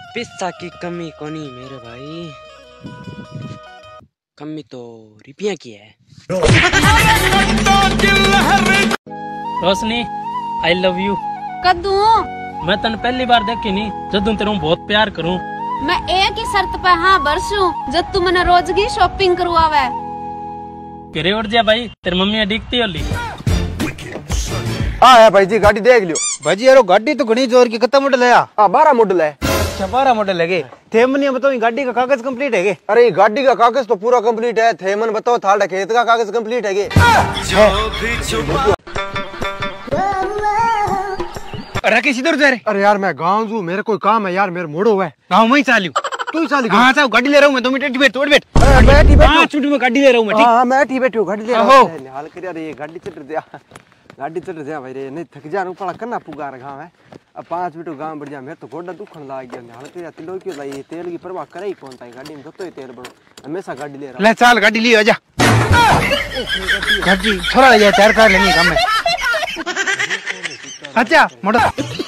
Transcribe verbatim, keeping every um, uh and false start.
पैसा की कमी कोनी मेरे भाई, कमी तो रुपया की है। Roshni I love you. कद्दू मैं तन पहली बार देखी नहीं, जदों तेरे बहुत प्यार करूं। मैं एक ही शर्त पे हाँ बरसू, जब तू मने रोज की शॉपिंग करवावे। करे उठ जा भाई, तेरी मम्मी दिखती होली। हाँ है भाई जी, गाड़ी देख लियो भाई जी। यारो गाड़ी तो घनी जोर की, कितना मॉडल है? हाँ बारह मॉडल है। अच्छा बारह मॉडल है। थे मनी बताओ गाड़ी का कागज कंप्लीट है? अरे गाड़ी का कागज तो पूरा कंप्लीट है। थे मन बताओ थाड़ा खेत का कागज कंप्लीट है? अरे किसी इधर जा रहे? अरे यार मैं गाँव जू, मेरे कोई काम है यार, मेरे मोड़ो है। गाँव में ही चालू तू ही चालू? हाँ साहब गाड़ी ले रहा हूँ मैं, दो मिनट बैठ तोड़ बैठ। बैठी पाँच मिनट में गाड़ी ले रहा हूँ मैं। ठीक हाँ मैं ठीक बैठी हूँ, गाड़ी ले रहा आहो। हूँ। हाल कर यार ये गाड़ी चल रही है, गाड़ी चल रही है भाई रे, नहीं थक जा पड़ा करना पुगा रहा गाँव है। अब पाँच मिनट गाँव बढ़ जा, मेरे तो गोडा दुखन लाग गया। हाल कर तिलो क्यों लाई, तेल की परवाह करे ही कौन था गाड़ी में, तो तेल बड़ो हमेशा गाड़ी ले रहा। ले चाल गाड़ी लियो आजा। गाड़ी थोड़ा ले जा, तैयार कर लेंगे काम में। अच्छा मोड़ा